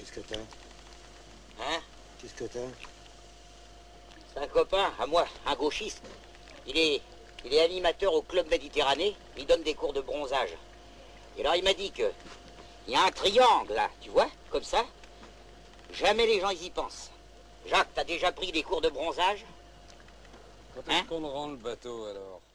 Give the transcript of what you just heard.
Qu'est-ce que t'as? Hein? Qu'est-ce que t'as? C'est un copain, à moi, un gauchiste. Il est animateur au Club Méditerranée, il donne des cours de bronzage. Et alors il m'a dit que il y a un triangle là, tu vois, comme ça. Jamais les gens ils y pensent. Jacques, t'as déjà pris des cours de bronzage? Quand est-ce qu'on rend le bateau alors?